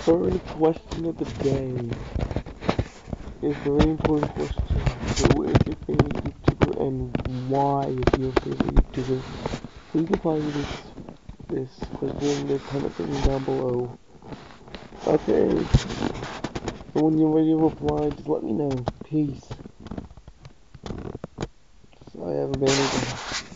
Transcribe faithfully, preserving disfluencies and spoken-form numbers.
third question of the day is a very important question. Who is your favorite YouTuber and why is your favorite YouTuber? So you can find this this question in the comment section down below. Okay. And when you're ready to reply, just let me know. Peace. So I have a bad day.